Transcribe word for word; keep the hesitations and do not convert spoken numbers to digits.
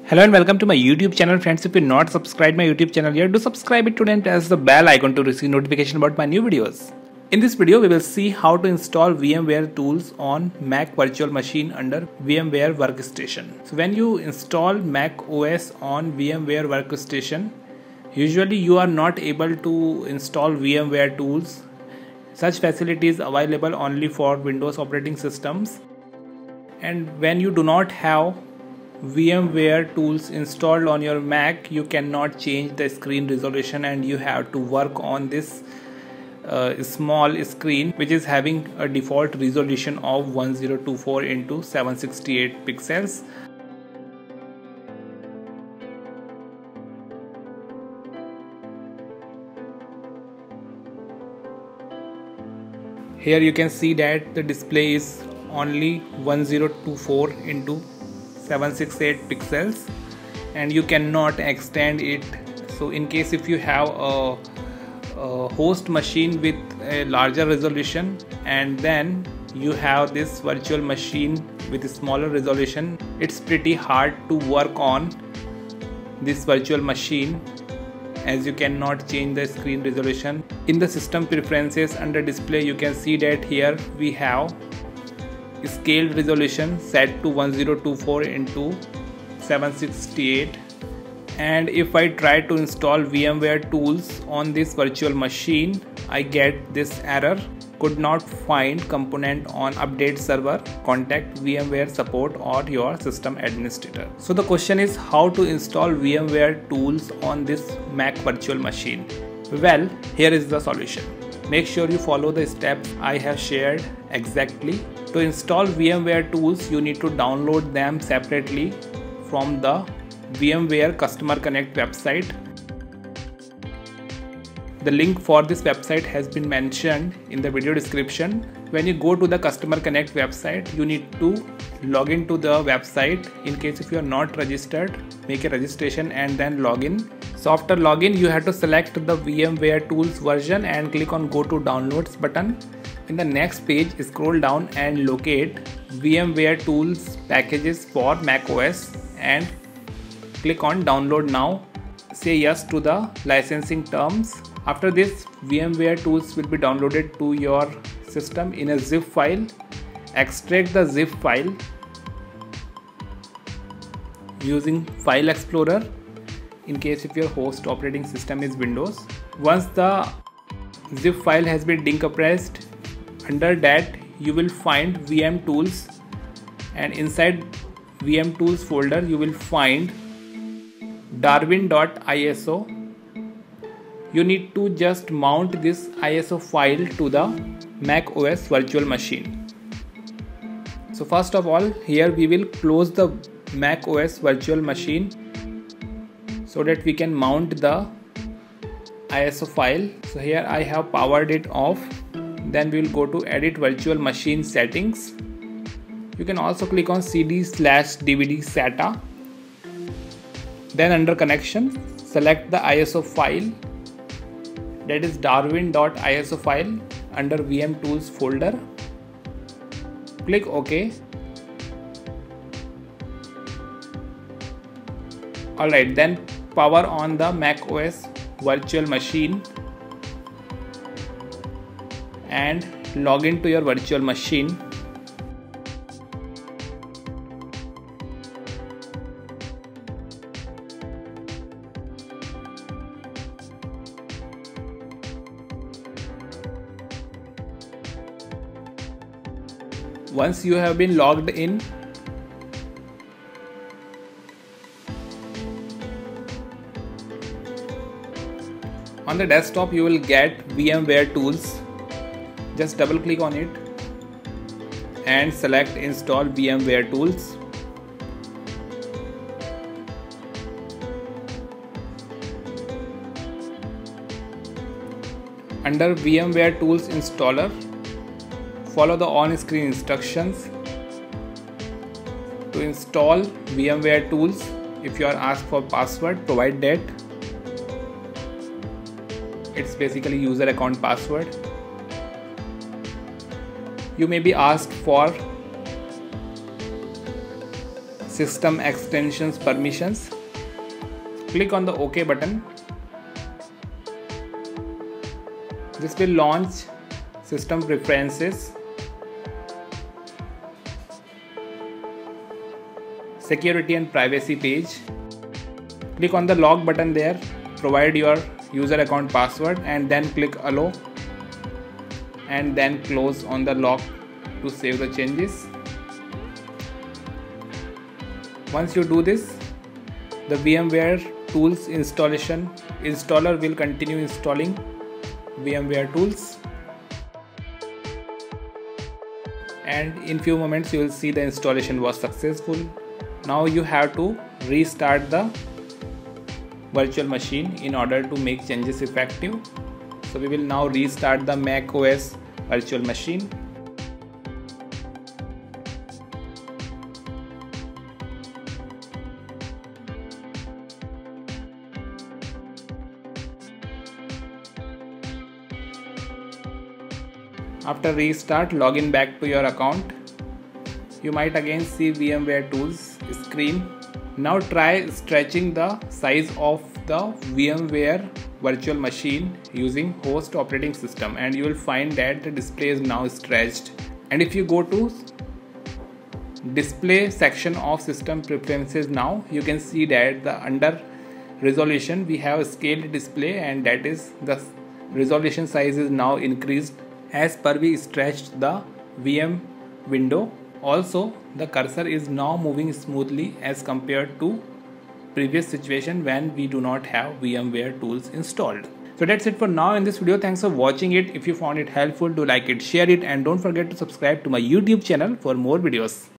Hello and welcome to my YouTube channel. Friends, if you're not subscribed my YouTube channel yet, do subscribe it today and press the bell icon to receive notification about my new videos. In this video, we will see how to install VMware tools on Mac virtual machine under VMware Workstation. So when you install Mac O S on VMware Workstation, usually you are not able to install VMware tools. Such facilities available only for Windows operating systems. And when you do not have VMware tools installed on your Mac, you cannot change the screen resolution and you have to work on this uh, small screen which is having a default resolution of ten twenty-four into seven sixty-eight pixels. Here you can see that the display is only ten twenty-four into seven sixty-eight pixels and you cannot extend it. So in case if you have a, a host machine with a larger resolution and then you have this virtual machine with a smaller resolution, it's pretty hard to work on this virtual machine as you cannot change the screen resolution. In the system preferences under display, you can see that here we have scaled resolution set to ten twenty-four into seven sixty-eight, and if I try to install VMware tools on this virtual machine, I get this error: could not find component on update server, contact VMware support or your system administrator. So the question is how to install VMware tools on this Mac virtual machine. Well, here is the solution. Make sure you follow the steps I have shared exactly. To install VMware tools, you need to download them separately from the VMware Customer Connect website. The link for this website has been mentioned in the video description. When you go to the Customer Connect website, you need to log into the website. In case if you are not registered, make a registration and then log in. So after login, you have to select the VMware tools version and click on go to downloads button. In the next page, scroll down and locate VMware tools packages for macOS and click on download now. Say yes to the licensing terms. After this, VMware tools will be downloaded to your system in a zip file. Extract the zip file using File Explorer in case if your host operating system is Windows. Once the zip file has been decompressed, under that you will find V M tools, and inside V M tools folder you will find darwin dot I S O. You need to just mount this I S O file to the Mac O S virtual machine. So first of all, here we will close the Mac O S virtual machine so that we can mount the I S O file. So here I have powered it off. Then we will go to edit virtual machine settings. You can also click on C D slash D V D SATA. Then under connection, select the I S O file, that is darwin dot I S O file, under V M tools folder. Click OK. Alright, then power on the Mac O S virtual machine and log into your virtual machine. Once you have been logged in, on the desktop you will get VMware tools. Just double click on it and select install VMware tools. Under VMware tools installer, follow the on-screen instructions. To install VMware tools, if you are asked for password, provide that. It's basically user account password. You may be asked for system extensions permissions. Click on the OK button. This will launch system preferences, security and privacy page. Click on the log button there, provide your user account password and then click allow and then close on the log to save the changes. Once you do this, the VMware tools installation installer will continue installing VMware tools, and in few moments you will see the installation was successful. Now you have to restart the virtual machine in order to make changes effective. So we will now restart the Mac O S virtual machine. After restart, log in back to your account. You might again see VMware tools screen. Now try stretching the size of the VMware virtual machine using host operating system, and you will find that the display is now stretched. And if you go to display section of system preferences, now you can see that the under resolution we have a scaled display, and that is the resolution size is now increased as per we stretched the V M window. Also, the cursor is now moving smoothly as compared to previous situation when we do not have VMware tools installed. So that's it for now in this video. Thanks for watching it. If you found it helpful, do like it, share it, and don't forget to subscribe to my YouTube channel for more videos.